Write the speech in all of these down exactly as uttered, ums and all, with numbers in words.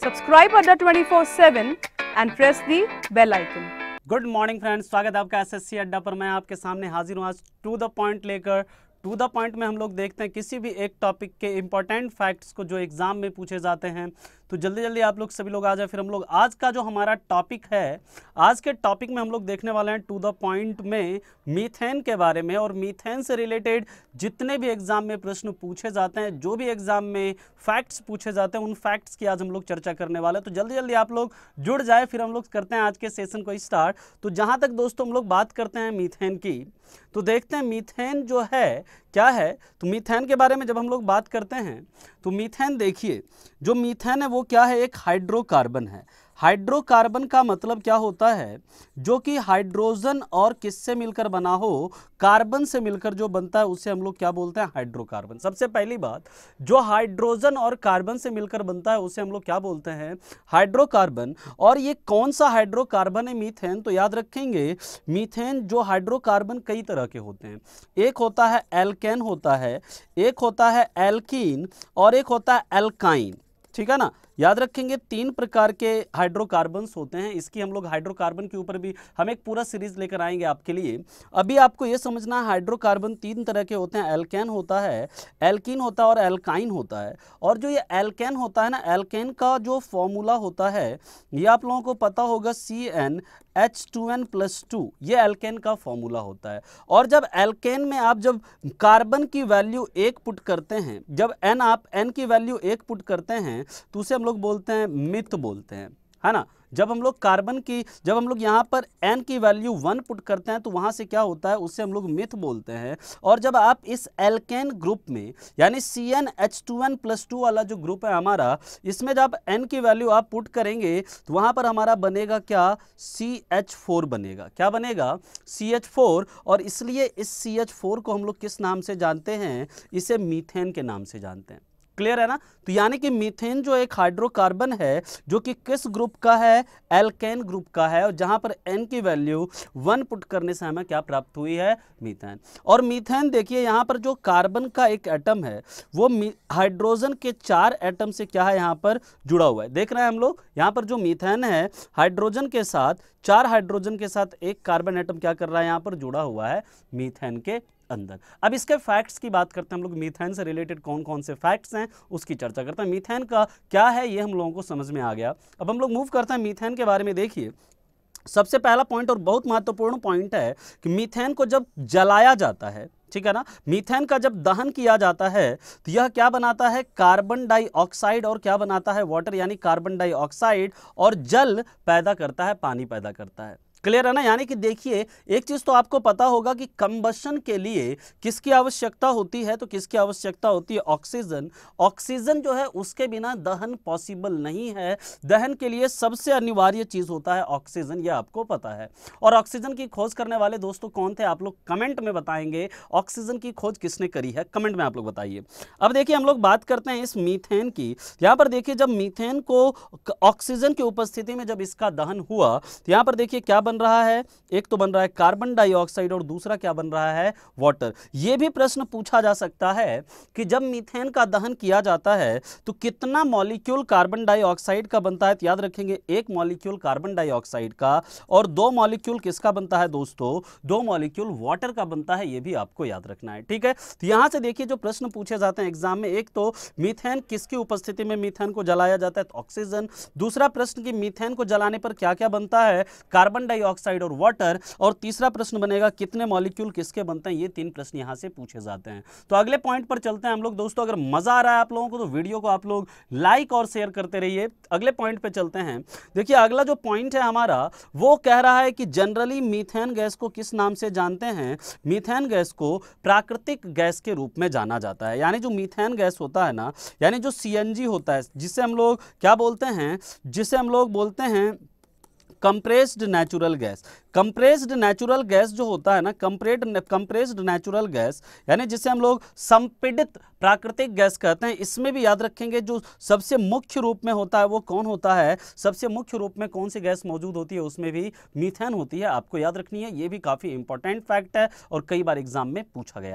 Subscribe Adda twenty-four seven and press the bell icon. Good morning friends, स्वागत है आपका SSC Adda पर। मैं आपके सामने हाजिर हूँ आज टू द पॉइंट लेकर। टू द पॉइंट में हम लोग देखते हैं किसी भी एक टॉपिक के इंपॉर्टेंट फैक्ट्स को जो एग्जाम में पूछे जाते हैं। तो जल्दी जल्दी आप लोग सभी लोग आ जाए। फिर हम लोग आज का जो हमारा टॉपिक है, आज के टॉपिक में हम लोग देखने वाले हैं टू द पॉइंट में मीथेन के बारे में। और मीथेन से रिलेटेड जितने भी एग्जाम में प्रश्न पूछे जाते हैं, जो भी एग्जाम में फैक्ट्स पूछे जाते हैं, उन फैक्ट्स की आज हम लोग चर्चा करने वाले हैं। तो जल्दी जल्दी आप लोग जुड़ जाए, फिर हम लोग करते हैं आज के सेशन को स्टार्ट। तो जहाँ तक दोस्तों हम लोग बात करते हैं मीथेन की, तो देखते हैं मीथेन जो है क्या है। तो मीथेन के बारे में जब हम लोग बात करते हैं तो मीथेन, देखिए जो मीथेन है वो क्या है, एक हाइड्रोकार्बन है। हाइड्रोकार्बन का मतलब क्या होता है, जो कि हाइड्रोजन और किससे मिलकर बना हो, कार्बन से मिलकर जो बनता है उसे हम लोग क्या बोलते हैं, हाइड्रोकार्बन। सबसे पहली बात, जो हाइड्रोजन और कार्बन से मिलकर बनता है उसे हम लोग क्या बोलते हैं, हाइड्रोकार्बन। और ये कौन सा हाइड्रोकार्बन है, मीथेन। तो याद रखेंगे मीथेन जो हाइड्रोकार्बन कई तरह के होते हैं। एक होता है एल्केन होता है, एक होता है एल्कीन और एक होता है एल्काइन, ठीक है ना। याद रखेंगे तीन प्रकार के हाइड्रोकार्बन्स होते हैं। इसकी हम लोग हाइड्रोकार्बन के ऊपर भी हम एक पूरा सीरीज लेकर आएंगे आपके लिए। अभी आपको ये समझना है हाइड्रोकार्बन तीन तरह के होते हैं। एल्केन होता है, एल्कीन होता है और एल्काइन होता है। और जो ये एल्केन होता है ना, एल्केन का जो फॉर्मूला होता है ये आप लोगों को पता होगा, C N H two N plus two, ये एल्केन का फॉर्मूला होता है। और जब एल्केन में आप जब कार्बन की वैल्यू एक पुट करते हैं, जब एन आप एन की वैल्यू एक पुट करते हैं तो उसे हम लोग बोलते हैं मिथ बोलते हैं, है ना। जब हम लोग कार्बन की, जब हम लोग यहाँ पर एन की वैल्यू वन पुट करते हैं तो वहाँ से क्या होता है, उससे हम लोग मिथ बोलते हैं। और जब आप इस एल्केन ग्रुप में, यानी C N H two N plus two वाला जो ग्रुप है हमारा, इसमें जब एन की वैल्यू आप पुट करेंगे तो वहाँ पर हमारा बनेगा क्या, सी एच फोर बनेगा। क्या बनेगा, सी एच फोर। और इसलिए इस सी एच फोर को हम लोग किस नाम से जानते हैं, इसे मीथेन के नाम से जानते हैं। क्लियर है ना। तो यानी कि मीथेन जो एक हाइड्रोकार्बन है जो कि किस ग्रुप का है, एल्केन ग्रुप का है। और जहां पर एन की वैल्यू वन पुट करने से हमें क्या प्राप्त हुई है, मीथेन। और मीथेन देखिए यहां पर जो कार्बन का एक एटम है वो हाइड्रोजन के चार एटम से क्या है, यहां पर जुड़ा हुआ है। देख रहे हैं हम लोग यहां पर जो मीथेन है, हाइड्रोजन के साथ, चार हाइड्रोजन के साथ एक कार्बन एटम क्या कर रहा है, यहां पर जुड़ा हुआ है मीथेन के अंदर। अब इसके फैक्ट्स की बात करते हैं हम लोग, मीथेन से रिलेटेड कौन कौन से फैक्ट्स हैं उसकी चर्चा करते हैं। मीथेन का क्या है ये हम लोगों को समझ में आ गया। अब हम लोग मूव करते हैं मीथेन के बारे में। देखिए सबसे पहला पॉइंट और बहुत महत्वपूर्ण पॉइंट है कि मीथेन को जब जलाया जाता है, ठीक है ना, मीथेन का जब दहन किया जाता है तो यह क्या बनाता है, कार्बन डाइऑक्साइड और क्या बनाता है, वाटर, यानी कार्बन डाइऑक्साइड और जल पैदा करता है, पानी पैदा करता है। क्लियर है ना। यानी कि देखिए एक चीज तो आपको पता होगा कि कंबशन के लिए किसकी आवश्यकता होती है, तो किसकी आवश्यकता होती है, ऑक्सीजन। ऑक्सीजन जो है उसके बिना दहन पॉसिबल नहीं है। दहन के लिए सबसे अनिवार्य चीज होता है ऑक्सीजन, यह आपको पता है। और ऑक्सीजन की खोज करने वाले दोस्तों कौन थे, आप लोग कमेंट में बताएंगे ऑक्सीजन की खोज किसने करी है, कमेंट में आप लोग बताइए। अब देखिए हम लोग बात करते हैं इस मीथेन की। यहां पर देखिए जब मीथेन को ऑक्सीजन की उपस्थिति में जब इसका दहन हुआ तो यहां पर देखिए क्या बन रहा है, एक तो बन रहा है कार्बन डाइऑक्साइड और दूसरा क्या बन रहा है, वाटर। यह भी प्रश्न पूछा जा सकता है कि जब मीथेन का दहन किया जाता है तो कितना मॉलिक्यूल कार्बन डाइऑक्साइड का बनता है। तो याद रखेंगे एक मॉलिक्यूल कार्बन डाइऑक्साइड का और दो मॉलिक्यूल किसका बनता है दोस्तों, दो मॉलिक्यूल वाटर का बनता है। यह भी आपको याद रखना है, ठीक है। तो यहां से देखिए जो प्रश्न पूछे जाते हैं एग्जाम में, एक तो मीथेन किसकी उपस्थिति में मीथेन को जलाया जाता है, तो ऑक्सीजन। दूसरा प्रश्न कि मीथेन को जलाने पर क्या क्या बनता है, कार्बन डाइऑक्साइड और वाटर। और तीसरा प्रश्न बनेगा कितने मॉलिक्यूल किसके बनते हैं। ये तीन प्रश्न यहां से पूछे जाते हैं। तो अगले पॉइंट पर चलते हैं हम लोग दोस्तों। अगर मजा आ रहा है आप लोगों को तो वीडियो को आप लोग लाइक और शेयर करते रहिए। अगले पॉइंट पे चलते हैं। देखिए अगला जो पॉइंट है हमारा वो कह रहा है कि जनरली मीथेन गैस को किस नाम से जानते हैं, मीथेन गैस को प्राकृतिक गैस के रूप में जाना जाता है। यानी जो मीथेन गैस होता है ना, यानी जो सीएनजी होता है, जिसे हम लोग क्या बोलते हैं, जिसे हम लोग बोलते हैं compressed natural gas. Compressed natural gas जो होता है ना, कंप्रेड कंप्रेस्ड नेचुरल गैस, यानी जिसे हम लोग संपीड़ित प्राकृतिक गैस कहते हैं। इसमें भी याद रखेंगे जो सबसे मुख्य रूप में होता है वो कौन होता है, सबसे मुख्य रूप में कौन सी गैस मौजूद होती है, उसमें भी मीथेन होती है। आपको याद रखनी है, ये भी काफी इंपॉर्टेंट फैक्ट है और कई बार एग्जाम में पूछा गया है।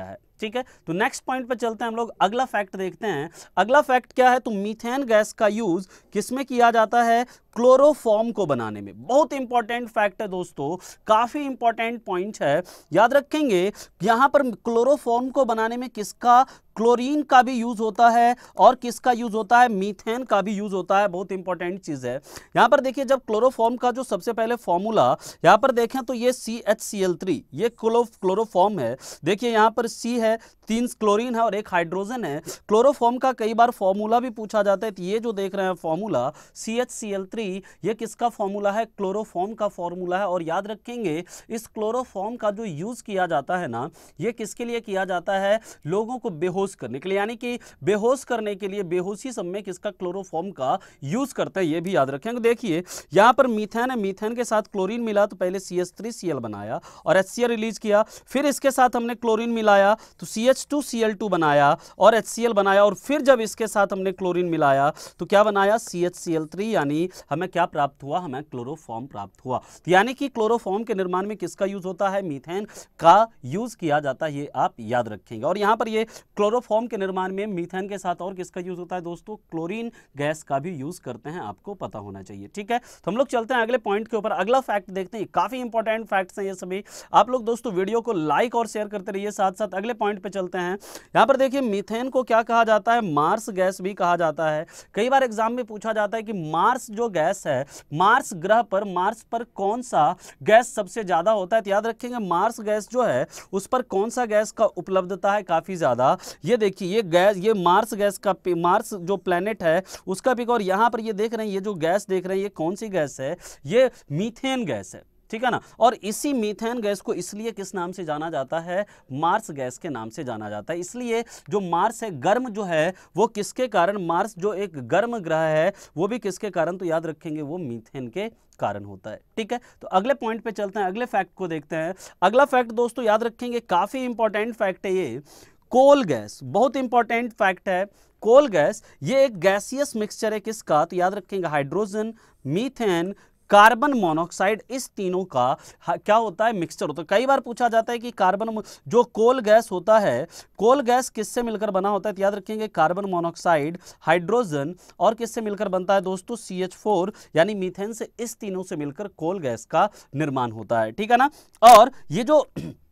ठीक है। तो नेक्स्ट पॉइंट पे चलते हैं हम लोग, अगला फैक्ट देखते हैं। अगला फैक्ट क्या है, तो मीथेन गैस का यूज किसमें किया जाता है, क्लोरोफॉर्म को बनाने में। बहुत इंपॉर्टेंट फैक्ट है दोस्तों, काफी इंपॉर्टेंट पॉइंट है, याद रखेंगे। यहां पर क्लोरोफॉर्म को बनाने में किसका, क्लोरीन का भी यूज होता है और किसका यूज होता है, मीथेन का भी यूज होता है। बहुत इंपॉर्टेंट चीज है। यहां पर देखिए, जब क्लोरोफॉर्म का जो सबसे पहले फॉर्मूला यहां पर देखें तो ये C H C L three, ये क्लोरोफॉर्म है। देखिए यहां पर सी है, तीन क्लोरीन है और एक हाइड्रोजन है। क्लोरोफॉर्म का कई बार फॉर्मूला भी पूछा जाता है, तो ये जो देख रहे हैं formula C H C L three, ये किसका फॉर्मूला है, क्लोरोफॉर्म का फॉर्मूला है। और याद रखेंगे, इस क्लोरोफॉर्म का जो यूज किया जाता है ना, ये किसके लिए किया जाता है, लोगों को बेहोश करने के लिए, यानी कि बेहोश करने के लिए, बेहोशी समय किसका, क्लोरोफॉर्म का यूज करते हैं, ये भी याद रखेंगे। देखिए यहां पर मीथेन है, मीथेन के साथ क्लोरीन मिला तो पहले C H three C L बनाया और एच सी एल रिलीज किया, फिर इसके साथ हमने क्लोरीन मिलाया तो C H two C L two बनाया और एच सी एल बनाया, और फिर जब इसके साथ हमने क्लोरीन मिलाया तो क्या बनाया, C H C L three, यानी हमें क्या प्राप्त हुआ, हमें क्लोरोफॉर्म प्राप्त हुआ। तो यानी कि क्लोरोफॉर्म के निर्माण में किसका यूज होता है, मीथेन का यूज किया जाता है, ये आप याद रखेंगे। और यहां पर ये क्लोरोफॉर्म के निर्माण में मीथेन के साथ और किसका यूज होता है दोस्तों, क्लोरीन गैस का भी यूज करते हैं, आपको पता होना चाहिए। ठीक है, तो हम लोग चलते हैं अगले पॉइंट के ऊपर। अगला फैक्ट देखते हैं, काफी इंपॉर्टेंट फैक्ट्स हैं ये सभी। आप लोग दोस्तों वीडियो को लाइक और शेयर करते रहिए, साथ साथ अगले पॉइंट पे चलते हैं। यहां पर देखिए, मीथेन को क्या कहा जाता है, मार्स गैस भी कहा जाता है। कई बार एग्जाम में पूछा जाता है कि मार्स जो गैस है, मार्स ग्रह पर, मार्स पर कौन सा गैस सबसे ज्यादा होता है। तो याद रखेंगे, मार्स गैस जो है उस पर कौन सा गैस का उपलब्धता है, काफी ज्यादा। ये देखिए, ये गैस, ये मार्स गैस का, मार्स जो प्लेनेट है उसका पिक, और यहां पर ये देख रहे हैं, ये जो गैस देख रहे हैं, ये कौन सी गैस है, ये मीथेन गैस है। ठीक है ना। और इसी मीथेन गैस को इसलिए किस नाम से जाना जाता है, मार्स गैस के नाम से जाना जाता है। इसलिए जो मार्स है, गर्म जो है वो किसके कारण, मार्स जो एक गर्म ग्रह है वो भी किसके कारण, तो याद रखेंगे वो मीथेन के कारण होता है। ठीक है, तो अगले पॉइंट पे चलते हैं, अगले फैक्ट को देखते हैं। अगला फैक्ट दोस्तों याद रखेंगे, काफी इंपॉर्टेंट फैक्ट है ये, कोल गैस। बहुत इंपॉर्टेंट फैक्ट है कोल गैस। ये एक गैसियस मिक्सचर है किसका, तो याद रखेंगे हाइड्रोजन, मीथेन, कार्बन मोनोऑक्साइड, इस तीनों का क्या होता है, मिक्सचर होता है। कई बार पूछा जाता है कि कार्बन जो कोल गैस होता है, कोल गैस किससे मिलकर बना होता है, तो याद रखेंगे कार्बन मोनोऑक्साइड, हाइड्रोजन और किससे मिलकर बनता है दोस्तों, सी एच फोर, यानी मीथेन से, इस तीनों से मिलकर कोल गैस का निर्माण होता है। ठीक है ना। और ये जो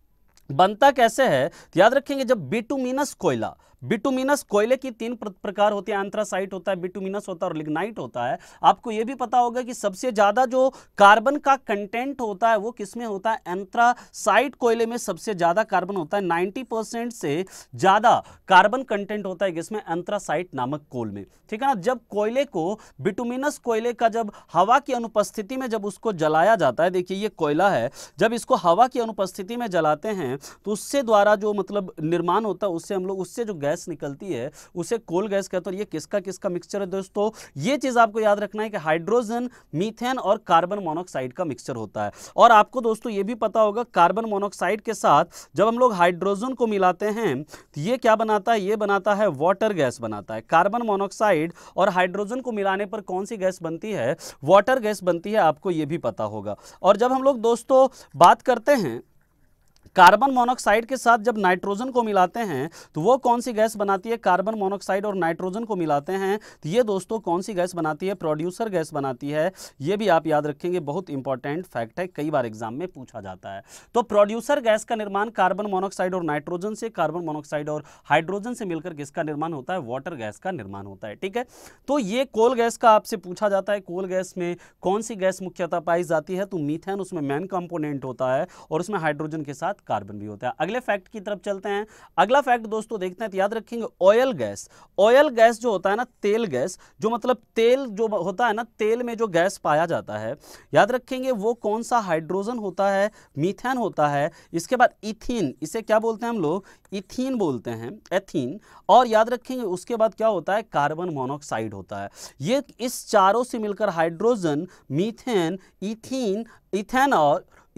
बनता कैसे है, तो याद रखेंगे, जब बिटुमिनस कोयला, बिटुमिनस कोयले की तीन प्रकार होते हैं, एंथ्रासाइट होता है, बिटुमिनस होता है और लिग्नाइट होता है। आपको यह भी पता होगा कि सबसे ज्यादा जो कार्बन का कंटेंट होता है वो किसमें होता है, एंथ्रासाइट कोयले में सबसे ज्यादा कार्बन होता है। नब्बे परसेंट से ज्यादा कार्बन कंटेंट होता है किसमें, एंथ्रासाइट नामक कोल में। ठीक है ना। जब कोयले को, बिटुमिनस कोयले का जब हवा की अनुपस्थिति में जब उसको जलाया जाता है, देखिए ये कोयला है, जब इसको हवा की अनुपस्थिति में जलाते हैं तो उससे द्वारा जो मतलब निर्माण होता है, उससे हम लोग, उससे जो गैस निकलती है उसे कोल गैस कहते हैं। ये किसका किसका मिक्सचर है दोस्तों, ये चीज आपको याद रखना है कि हाइड्रोजन, मीथेन और कार्बन मोनोऑक्साइड का मिक्सचर होता है। और आपको दोस्तों ये भी पता होगा, कार्बन मोनोऑक्साइड के साथ जब हम लोग हाइड्रोजन को मिलाते हैं तो ये क्या बनाता है, ये बनाता है वाटर गैस बनाता है। कार्बन मोनोऑक्साइड और हाइड्रोजन को मिलाने पर कौन सी गैस बनती है, वाटर गैस बनती है, आपको ये भी पता होगा। और जब हम लोग दोस्तों बात करते हैं कार्बन मोनोऑक्साइड के साथ जब नाइट्रोजन को मिलाते हैं तो वो कौन सी गैस बनाती है, कार्बन मोनोऑक्साइड और नाइट्रोजन को मिलाते हैं तो ये दोस्तों कौन सी गैस बनाती है, प्रोड्यूसर गैस बनाती है। ये भी आप याद रखेंगे, बहुत इंपॉर्टेंट फैक्ट है, कई बार एग्जाम में पूछा जाता है। तो प्रोड्यूसर गैस का निर्माण कार्बन मोनोऑक्साइड और नाइट्रोजन से, कार्बन मोनोऑक्साइड और हाइड्रोजन से मिलकर किसका निर्माण होता है, वाटर गैस का निर्माण होता है। ठीक है, तो ये कोल गैस का आपसे पूछा जाता है, कोल गैस में कौन सी गैस मुख्यतः पाई जाती है, तो मीथेन उसमें मेन कंपोनेंट होता है और उसमें हाइड्रोजन के साथ कार्बन भी होता है। अगले फैक्ट की तरफ चलते हैं। अगला फैक्ट दोस्तों देखते हैं, तो याद रखेंगे ऑयल गैस। ऑयल गैस जो होता है ना, तेल गैस, जो मतलब तेल जो होता है ना, तेल में जो गैस पाया जाता है, याद रखेंगे वो कौन सा, हाइड्रोजन होता है, मीथेन होता है, इसके बाद इथीन, इसे क्या बोलते हैं हम लोग, इथीन बोलते हैं, एथीन, और याद रखेंगे उसके बाद क्या होता है, कार्बन मोनोऑक्साइड होता है। ये इस चारों से मिलकर hydrogen, methane, ethene, ethanol,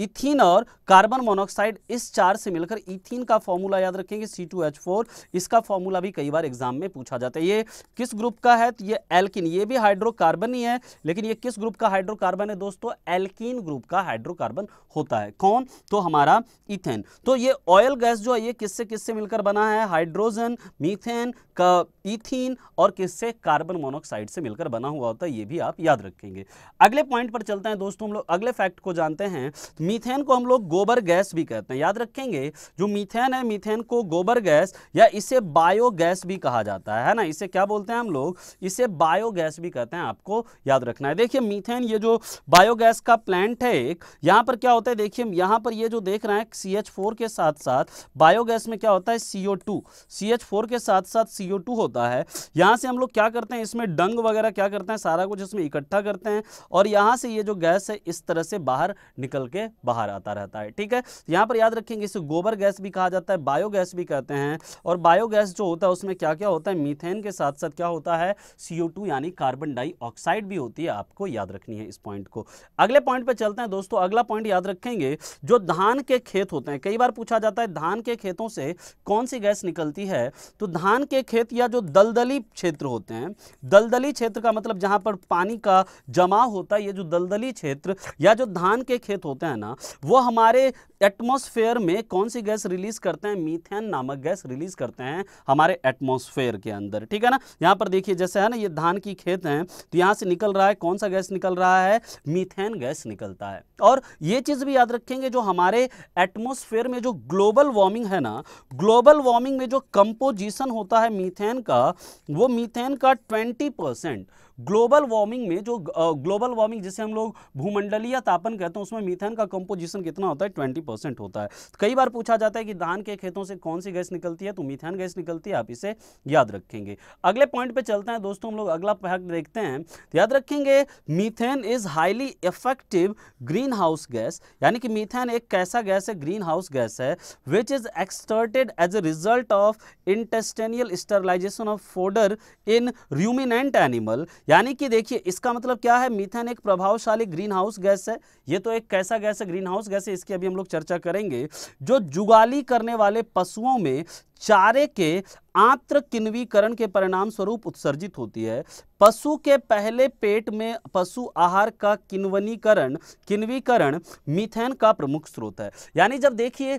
ethene और कार्बन मोनोऑक्साइड, इस चार से मिलकर इथीन का फॉर्मूला याद रखेंगे सी टू एच फोर। इसका फॉर्मूला भी कई बार एग्जाम में पूछा जाता है। ये किस ग्रुप का है? तो ये एल्किन, ये भी हाइड्रोकार्बन ही है, लेकिन ये किस ग्रुप का हाइड्रोकार्बन है दोस्तों? एल्कीन ग्रुप का हाइड्रोकार्बन होता है। कौन? तो हमारा इथेन। तो ये ऑयल गैस जो है ये किससे किससे मिलकर बना है? हाइड्रोजन, मीथेन का, इथीन और किससे? कार्बन मोनोऑक्साइड से मिलकर बना हुआ होता है। ये भी आप याद रखेंगे। अगले पॉइंट पर चलते हैं दोस्तों, हम लोग अगले फैक्ट को जानते हैं। मीथेन को हम लोग गोबर गैस भी कहते हैं, याद रखेंगे। जो मीथेन है, मीथेन को गोबर गैस या इसे बायोगैस भी कहा जाता है, है ना। इसे क्या बोलते हैं हम लोग? इसे बायोगैस भी कहते हैं, आपको याद रखना है। देखिए मीथेन, ये जो बायोगैस का प्लांट है एक, यहां पर क्या होता है? देखिए यहां पर ये जो देख रहे हैं सी एच फोर के साथ साथ बायोगैस में क्या होता है? C O two, C H four के साथ साथ सी ओ टू होता है। यहां से हम लोग क्या करते हैं? इसमें डंग वगैरह क्या करते हैं? सारा कुछ इसमें इकट्ठा करते हैं और यहां से ये जो गैस है इस तरह से बाहर निकल के बाहर आता रहता है। ठीक है, यहां पर याद रखेंगे इसे गोबर गैस भी कहा जाता है, बायोगैस भी कहते हैं। और बायोगैस जो होता है उसमें क्या क्या होता है? मीथेन के साथ साथ क्या होता है? सी ओ टू यानी कार्बन डाइऑक्साइड भी होती है। आपको याद रखनी है इस पॉइंट को। अगले पॉइंट पे चलते हैं दोस्तों। अगला पॉइंट याद रखेंगे, जो धान के खेत होते हैं, कई बार पूछा जाता है धान के खेतों से कौन सी गैस निकलती है? तो धान के खेत या जो दलदली क्षेत्र होते हैं, दलदली क्षेत्र का मतलब जहां पर पानी का जमाव होता है, ये जो दलदली क्षेत्र या जो धान के खेत होते हैं ना, वो हमारे एटमॉस्फेयर में कौन सी गैस रिलीज करते हैं? मीथेन नामक गैस रिलीज करते हैं हमारे एटमॉस्फेयर के अंदर। ठीक है ना। यहां पर देखिए जैसे है ना, ये धान की खेत हैं, तो यहां से निकल रहा है कौन सा गैस निकल रहा है? मीथेन गैस निकलता है। और ये चीज भी याद रखेंगे, जो हमारे एटमॉस्फेयर में जो ग्लोबल वार्मिंग है ना, ग्लोबल वार्मिंग में जो कंपोजिशन होता है मीथेन का, वो मीथेन का ट्वेंटी परसेंट ग्लोबल वार्मिंग में, जो ग्लोबल वार्मिंग जिसे हम लोग भूमंडलीय तापन कहते हैं, उसमें मीथेन का कंपोजिशन कितना होता है? ट्वेंटी परसेंट होता है। कई बार पूछा जाता है कि धान के खेतों से कौन सी गैस निकलती है? तो मीथेन गैस निकलती है। आप इसे याद रखेंगे। अगले पॉइंट पे चलते हैं दोस्तों, हम लोग अगला फैक्ट देखते हैं। तो याद रखेंगे methane is highly effective green house gas, यानी कि मीथेन एक कैसा गैस है? ग्रीन हाउस गैस है, which is extorted as a result of intestinal sterilization of fodder in ruminant animal. यानी कि देखिए इसका मतलब क्या है? मीथेन एक प्रभावशाली ग्रीन हाउस गैस है। ये तो एक कैसा गैस है? ग्रीन हाउस गैस है। इसकी अभी हम लोग चर्चा करेंगे। जो जुगाली करने वाले पशुओं में चारे के आंत्र किण्वीकरण के परिणाम स्वरूप उत्सर्जित होती है। पशु के पहले पेट में पशु आहार का किण्वनीकरण, किण्वीकरण मीथेन का प्रमुख स्रोत है। यानी जब देखिए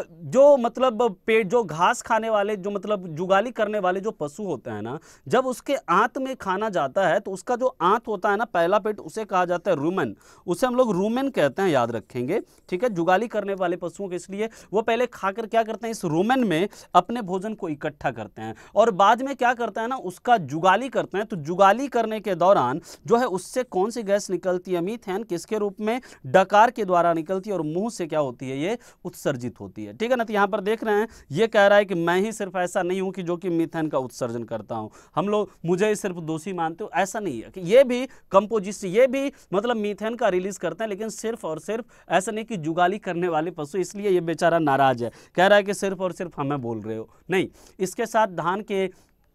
जो मतलब पेट, जो घास खाने वाले, जो मतलब जुगाली करने वाले जो पशु होते हैं ना, जब उसके आंत में खाना जाता है तो उसका जो आंत होता है ना, पहला पेट, उसे कहा जाता है रूमेन। उसे हम लोग रूमेन कहते हैं, याद रखेंगे। ठीक है, जुगाली करने वाले पशुओं के, इसलिए वो पहले खाकर क्या करते हैं? इस रूमेन में अपने भोजन को इकट्ठा करते हैं और बाद में क्या करते हैं ना, उसका जुगाली करते हैं। तो जुगाली करने के दौरान जो है उससे कौन सी गैस निकलती है? मीथेन। किसके रूप में? डकार के द्वारा निकलती है और मुंह से क्या होती है? ये उत्सर्जित होती है। ठीक है ना। तो यहां पर देख रहे हैं ये कह रहा है कि मैं ही सिर्फ ऐसा नहीं हूं कि जो कि मीथेन का उत्सर्जन करता हूं, हम लोग मुझे ही सिर्फ दोषी मानते हो, ऐसा नहीं है। कि ये भी कंपोजिशन, ये भी मतलब मीथेन का रिलीज करते हैं, लेकिन सिर्फ और सिर्फ ऐसा नहीं कि जुगाली करने वाले पशु, इसलिए ये बेचारा नाराज है, कह रहा है कि सिर्फ और सिर्फ हमें बोल रहे हो। नहीं, इसके साथ धान के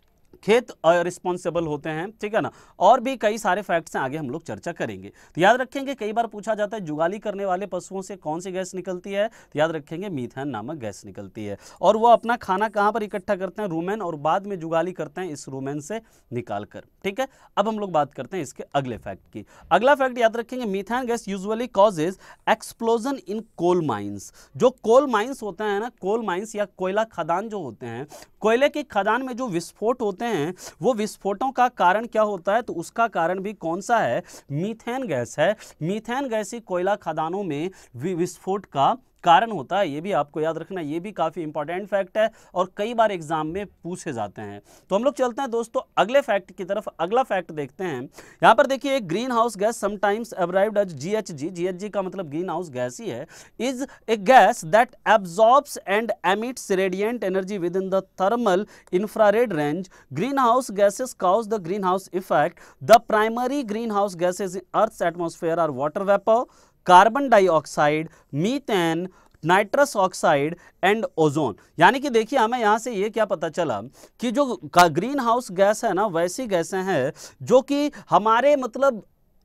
खेत रिस्पॉन्सिबल होते हैं। ठीक है ना। और भी कई सारे फैक्ट्स हैं, आगे हम लोग चर्चा करेंगे। तो याद रखेंगे कई बार पूछा जाता है जुगाली करने वाले पशुओं से कौन सी गैस निकलती है? तो याद रखेंगे मीथेन नामक गैस निकलती है। और वो अपना खाना कहां पर इकट्ठा करते हैं? रूमेन, और बाद में जुगाली करते हैं इस रूमेन से निकाल कर। ठीक है, अब हम लोग बात करते हैं इसके अगले फैक्ट की। अगला फैक्ट याद रखेंगे, methane gas usually causes explosion in coal mines. जो कोल माइंस होते हैं ना, कोल माइंस या कोयला खदान जो होते हैं, कोयले की खदान में जो विस्फोट होते हैं, वो विस्फोटों का कारण क्या होता है? तो उसका कारण भी कौन सा है? मीथेन गैस है। मीथेन गैस ही कोयला खदानों में विस्फोट का कारण होता है। ये भी आपको याद रखना, ये भी काफी इंपॉर्टेंट फैक्ट है और कई बार एग्जाम में पूछे जाते हैं। तो हम लोग चलते हैं दोस्तों अगले फैक्ट की तरफ। अगला फैक्ट देखते हैं। यहां पर देखिए, एक green house gas sometimes abbreviated as GHG, GHG का मतलब ग्रीन हाउस गैस ही है, is a gas that absorbs and emits radiant energy within the thermal infrared range. Green house gases cause the green house effect. The primary green house gases in earth's atmosphere are water vapour, carbon dioxide, methane, nitrous oxide and ozone. यानी कि देखिए हमें यहां से ये क्या पता चला कि जो ग्रीन हाउस गैस है ना, वैसी गैसें हैं जो कि हमारे मतलब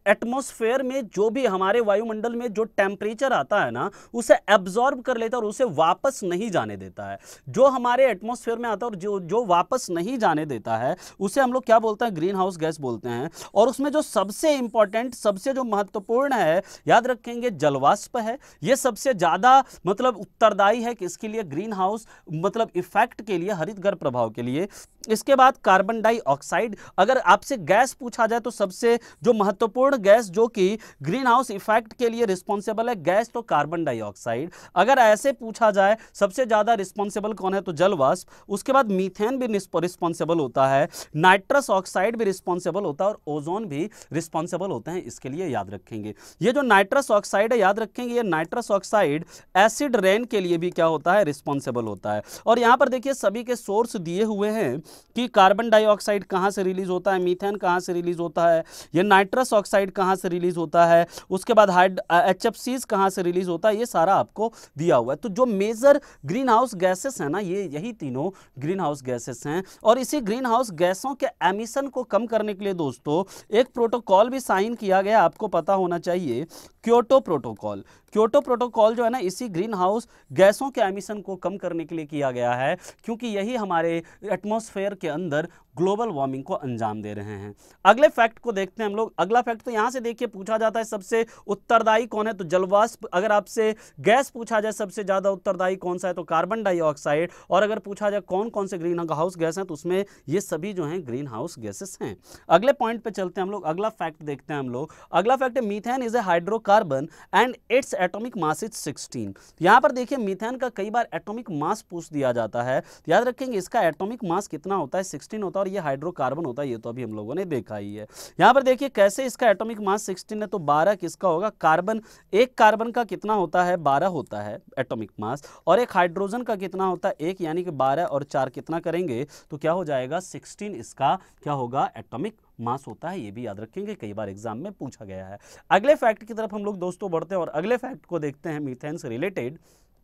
एटमॉस्फेयर में जो भी हमारे वायुमंडल में जो टेम्परेचर आता है ना, उसे एब्जॉर्ब कर लेता है और उसे वापस नहीं जाने देता है। जो हमारे एटमॉस्फेयर में आता है और जो जो वापस नहीं जाने देता है उसे हम लोग क्या बोलते हैं, ग्रीन हाउस गैस बोलते हैं। और उसमें जो सबसे इंपॉर्टेंट, सबसे जो महत्वपूर्ण है, याद रखेंगे, जलवाष्प है। यह सबसे ज्यादा मतलब उत्तरदायी है किसके लिए, ग्रीन हाउस मतलब इफेक्ट के लिए, हरितगृह प्रभाव के लिए। इसके बाद कार्बन डाइऑक्साइड। अगर आपसे गैस पूछा जाए तो सबसे जो महत्वपूर्ण गैस जो कि ग्रीन हाउस इफेक्ट के लिए रिस्पॉन्सिबल है गैस, तो कार्बन डाइऑक्साइड। अगर ऐसे पूछा जाए सबसे ज्यादा रिस्पॉन्सिबल कौन है, तो जलवाष्प। उसके बाद मीथेन भी रिस्पॉन्सिबल होता है, नाइट्रस ऑक्साइड भी रिस्पॉन्सिबल होता है और ओजोन भी रिस्पॉन्सिबल होते हैं इसके लिए, याद रखेंगे। ये जो नाइट्रस ऑक्साइड है, याद रखेंगे, ये नाइट्रस ऑक्साइड एसिड रेन के लिए भी क्या होता है, रिस्पॉन्सिबल होता है। और यहां पर देखिए सभी के सोर्स दिए हुए हैं कि कार्बन डाइऑक्साइड कहां से रिलीज होता है, मीथेन कहां से रिलीज होता है, ये नाइट्रस ऑक्साइड कहां से रिलीज होता है, उसके बाद हाइड एचएफसीज कहां से रिलीज होता है, ये सारा आपको दिया हुआ है। तो जो मेजर ग्रीन हाउस गैसेस है ना, ये यही तीनों ग्रीन हाउस गैसेस हैं। और इसी ग्रीन हाउस गैसों के एमिशन को कम करने के लिए दोस्तों एक प्रोटोकॉल भी साइन किया गया, आपको पता होना चाहिए, क्योटो प्रोटोकॉल। क्योटो प्रोटोकॉल जो है ना, इसी ग्रीन हाउस गैसों के एमिशन को कम करने के लिए किया गया है, क्योंकि यही हमारे एटमॉस्फेयर के अंदर ग्लोबल वार्मिंग को अंजाम दे रहे हैं। अगले फैक्ट को देखते हैं हम लोग। अगला फैक्ट तो यहां से देखिए पूछा जाता है सबसे उत्तरदायी कौन है, तो जलवाष्प। अगर आपसे गैस पूछा जाए सबसे ज्यादा उत्तरदायी कौन सा है, तो कार्बन डाइऑक्साइड। और अगर पूछा जाए कौन कौन से ग्रीन हाउस गैस हैं, तो उसमें ये सभी जो हैं ग्रीन हाउस गैसेस हैं। अगले पॉइंट पे चलते हैं हम लोग, अगला फैक्ट देखते हैं हम लोग। अगला फैक्ट है methane is a hydrocarbon and its atomic mass is sixteen. यहां पर देखिए मीथेन का कई बार एटॉमिक मास पूछ दिया जाता है, तो याद रखेंगे इसका एटॉमिक मास कितना होता है, सिक्सटीन होता है। और ये हाइड्रोकार्बन होता है, ये तो अभी हम लोगों ने देखा ही है। यहां पर देखिए कैसे इसका एटॉमिक मास सिक्सटीन है, तो बारह किसका होगा, कार्बन। एक कार्बन का कितना होता है, बारह होता है एटॉमिक मास। और एक हाइड्रोजन का कितना होता है, एक, यानी कि बारह और चार कितना करेंगे तो क्या हो जाएगा, सिक्सटीन इसका क्या होगा, एटॉमिक मास होता है। ये भी याद रखेंगे, कई बार एग्जाम में पूछा गया है। अगले फैक्ट की तरफ हम लोग दोस्तों बढ़ते हैं और अगले फैक्ट को देखते हैं मीथेन से रिलेटेड।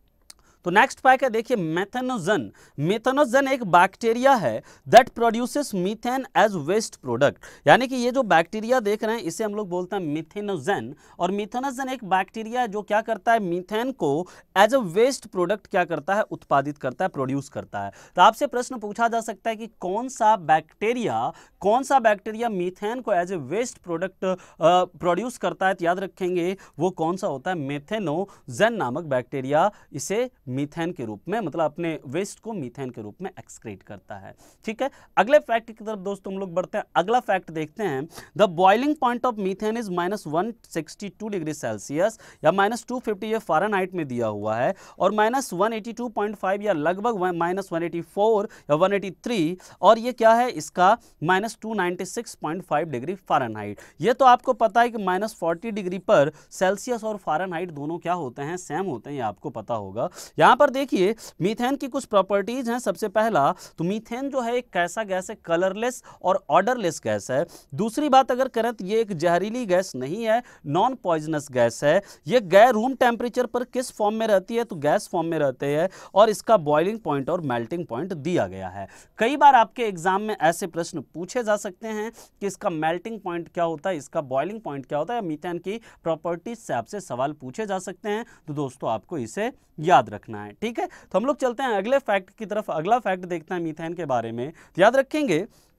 तो नेक्स्ट फैक्ट है देखिए मेथेनोजन। मेथेनोजन एक बैक्टीरिया है that produces methane as waste product. यानी कि ये जो बैक्टीरिया देख रहे हैं इसे हम लोग बोलते हैं मेथेनोजन। और मेथेनोजन एक बैक्टीरिया है जो क्या करता है, मीथेन को एज अ वेस्ट प्रोडक्ट क्या करता है, उत्पादित करता है, प्रोड्यूस करता है। तो आपसे प्रश्न पूछा जा सकता है कि कौन सा बैक्टीरिया कौन सा बैक्टीरिया मीथेन को as a waste product produce करता है। तो याद रखेंगे वो कौन सा होता है, मेथेनोजन नामक बैक्टीरिया इसे मीथेन के रूप में, मतलब अपने वेस्ट को मीथेन के रूप में एक्सक्रीट करता है। ठीक है, अगले फैक्ट की तरफ दोस्तों हम लोग बढ़ते हैं। अगला फैक्ट देखते हैं, the boiling point of methane is minus one sixty two degree Celsius या माइनस टू फिफ्टी, ये फ़ारेनहाइट में दिया हुआ है। और minus one eighty two point five या लगभग माइनस वन एटी फोर या वन एटी थ्री, और ये क्या है इसका minus two ninety six point five degree Fahrenheit. ये तो आपको पता है कि माइनस फोर्टी डिग्री पर सेल्सियस और फ़ारेनहाइट दोनों क्या होते हैं, सेम होते हैं, ये आपको पता होगा। यहां पर देखिए मीथेन की कुछ प्रॉपर्टीज हैं। सबसे पहला तो मीथेन जो है एक कैसा गैस है, कलरलेस और ऑर्डरलेस गैस है। दूसरी बात अगर करें तो ये एक जहरीली गैस नहीं है, नॉन पॉइजनस गैस है। ये गैस रूम टेम्परेचर पर किस फॉर्म में रहती है, तो गैस फॉर्म में रहते हैं। और इसका बॉइलिंग पॉइंट और मेल्टिंग पॉइंट दिया गया है। कई बार आपके एग्जाम में ऐसे प्रश्न पूछे जा सकते हैं कि इसका मेल्टिंग पॉइंट क्या होता है, इसका बॉइलिंग पॉइंट क्या होता है, मीथेन की प्रॉपर्टीज से आपसे सवाल पूछे जा सकते हैं। तो दोस्तों आपको इसे याद रखना है। ठीक है, तो हम लोग चलते हैं अगले फैक्ट की तरफ। अगला फैक्ट देखते हैं मीथेन के बारे में। तो याद रखेंगे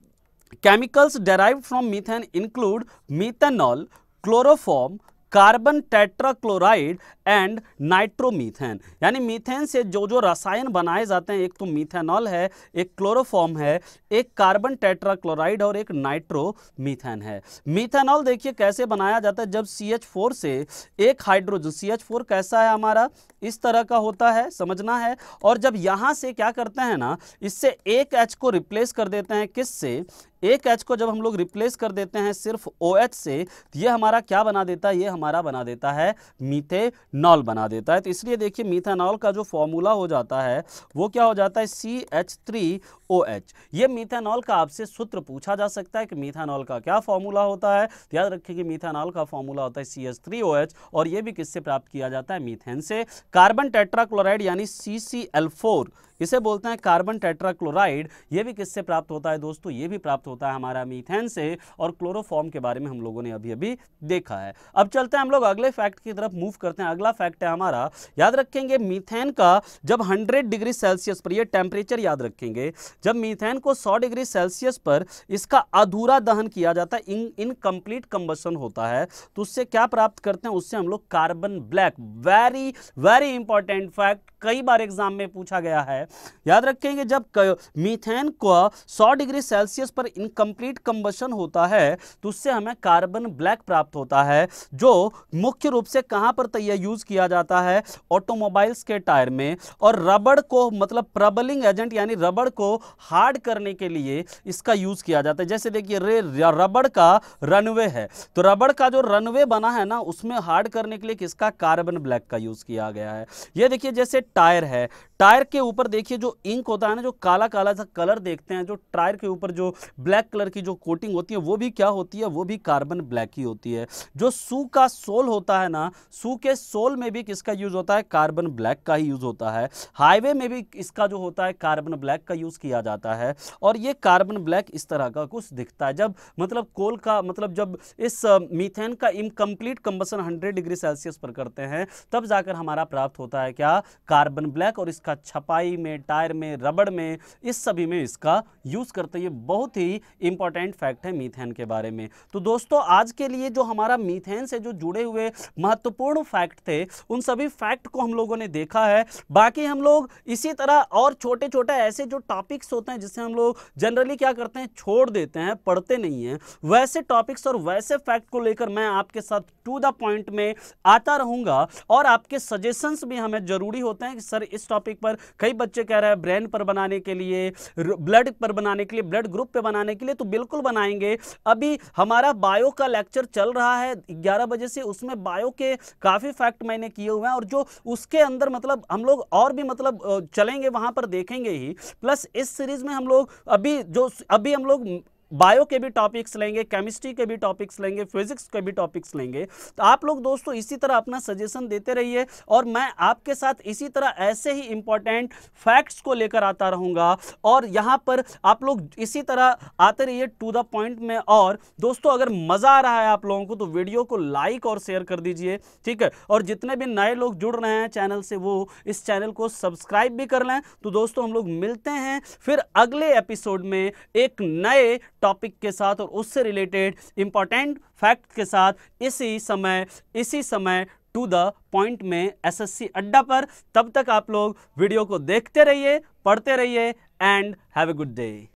chemicals derived from methane include methanol, chloroform, carbon tetrachloride and nitromethane. यानी मीथेन से जो जो रसायन बनाए जाते हैं, एक तो मीथेनॉल है, एक क्लोरोफॉर्म है, एक कार्बन टेट्राक्लोराइड और एक नाइट्रोमीथेन है। मीथेनॉल देखिए कैसे बनाया जाता है, जब सी एच फोर से एक हाइड्रोजन, सी एच फोर कैसा है हमारा, इस तरह का होता है, समझना है। और जब यहां से क्या करते हैं ना, इससे एक एच को रिप्लेस कर देते हैं, किससे, एक एच को जब हम लोग रिप्लेस कर देते हैं सिर्फ ओ एच से, तो ये हमारा क्या बना देता है, ये हमारा बना देता है मीथेनॉल बना देता है। तो इसलिए देखिए मीथेनॉल का जो फॉर्मूला हो जाता है वो क्या हो जाता है, C H three O H. ये मीथेनॉल का आपसे सूत्र पूछा जा सकता है कि मीथेनॉल का क्या फॉर्मूला होता है। तो याद रखिए कि मीथेनॉल का फॉर्मूला होता है C H three O H, और ये भी किससे प्राप्त किया जाता है, मीथेन से। कार्बन टेट्राक्लोराइड यानी सी सी एल फोर, इसे बोलते हैं कार्बन टेट्राक्लोराइड। ये भी किससे प्राप्त होता है दोस्तों? ये भी प्राप्त होता है हमारा मीथेन से, और क्लोरोफॉर्म के बारे में हम लोगों ने अभी अभी देखा है। अब चलते हैं हम लोग अगले फैक्ट की तरफ मूव करते हैं। अगला फैक्ट है हमारा, याद रखेंगे मीथेन का जब हंड्रेड डिग्री सेल्सियस पर, ये टेम्परेचर याद रखेंगे, जब मीथेन को सौ डिग्री सेल्सियस पर इसका अधूरा दहन किया जाता है, इन इनकम्प्लीट कंबशन होता है, तो उससे क्या प्राप्त करते हैं? उससे हम लोग carbon black. Very very important fact, कई बार एग्जाम में पूछा गया है। याद रखेंगे जब मीथेन को सौ डिग्री सेल्सियस पर इनकम्प्लीट कंबशन होता है तो उससे हमें कार्बन ब्लैक प्राप्त होता है, जो मुख्य रूप से कहां पर तैयार यूज किया जाता है? ऑटोमोबाइल्स के टायर में। और रबड़ को, मतलब प्रबलिंग एजेंट यानी रबड़ को हार्ड करने के लिए इसका यूज किया जाता है। जैसे देखिए रे रबड़ का रनवे है, तो रबड़ का जो रनवे बना है ना, उसमें हार्ड करने के लिए किसका? कार्बन ब्लैक का यूज किया गया है। ये देखिए जैसे टायर है, टायर के ऊपर देखिए जो इंक होता है ना, जो काला काला सा कलर देखते हैं, जो टायर के ऊपर जो ब्लैक कलर की जो कोटिंग होती है, वो भी क्या होती है? वो भी कार्बन ब्लैक ही होती है। जो शू का सोल होता है ना, शू के सोल में भी किसका यूज होता है? कार्बन ब्लैक का ही यूज होता है। हाईवे में भी इसका जो होता है कार्बन ब्लैक का यूज किया जाता है। और ये कार्बन ब्लैक इस तरह का कुछ दिखता है, जब मतलब कोल का, मतलब जब इस मीथेन का incomplete combustion hundred degree Celsius पर करते हैं, तब जाकर हमारा प्राप्त होता है क्या? Carbon black. और इसका छपाई में, टायर में, रबड़ में, इस सभी में इसका यूज करते हैं। ये बहुत ही इंपॉर्टेंट फैक्ट है मीथेन के बारे में। तो दोस्तों आज के लिए जो हमारा मीथेन से जो जुड़े हुए महत्वपूर्ण फैक्ट थे, उन सभी फैक्ट को हम लोगों ने देखा है। बाकी हम लोग इसी तरह और छोटे छोटे ऐसे जो टॉपिक्स होते हैं जिससे हम लोग जनरली क्या करते हैं? छोड़ देते हैं, पढ़ते नहीं हैं, वैसे टॉपिक्स और वैसे फैक्ट को लेकर मैं आपके साथ टू द पॉइंट में आता रहूंगा। और आपके सजेशंस भी हमें जरूरी होते हैं कि सर इस टॉपिक पर, कई बच्चे कह रहे हैं ब्रेन पर बनाने के लिए, ब्लड पर बनाने के लिए, ब्लड ग्रुप पे बनाने के लिए, तो बिल्कुल बनाएंगे। अभी हमारा बायो का लेक्चर चल रहा है ग्यारह बजे से, उसमें बायो के काफी फैक्ट मैंने किए हुए हैं, और जो उसके अंदर मतलब हम लोग और भी मतलब चलेंगे, वहां पर देखेंगे ही। प्लस इस सीरीज में हम लोग अभी जो अभी हम लोग बायो के भी टॉपिक्स लेंगे, केमिस्ट्री के भी टॉपिक्स लेंगे, फिजिक्स के भी टॉपिक्स लेंगे। तो आप लोग दोस्तों इसी तरह अपना सजेशन देते रहिए, और मैं आपके साथ इसी तरह ऐसे ही इंपॉर्टेंट फैक्ट्स को लेकर आता रहूंगा। और यहां पर आप लोग इसी तरह आते रहिए टू द पॉइंट में। और दोस्तों अगर मजा आ रहा है आप लोगों को तो वीडियो को लाइक और शेयर कर दीजिए, ठीक है। और जितने भी नए लोग जुड़ रहे हैं चैनल से, वो इस चैनल को सब्सक्राइब भी कर लें। तो दोस्तों हम लोग मिलते हैं फिर अगले एपिसोड में एक नए टॉपिक के साथ और उससे रिलेटेड इंपॉर्टेंट फैक्ट के साथ, इसी समय इसी समय टू द पॉइंट में एसएससी अड्डा पर। तब तक आप लोग वीडियो को देखते रहिए, पढ़ते रहिए, and have a good day.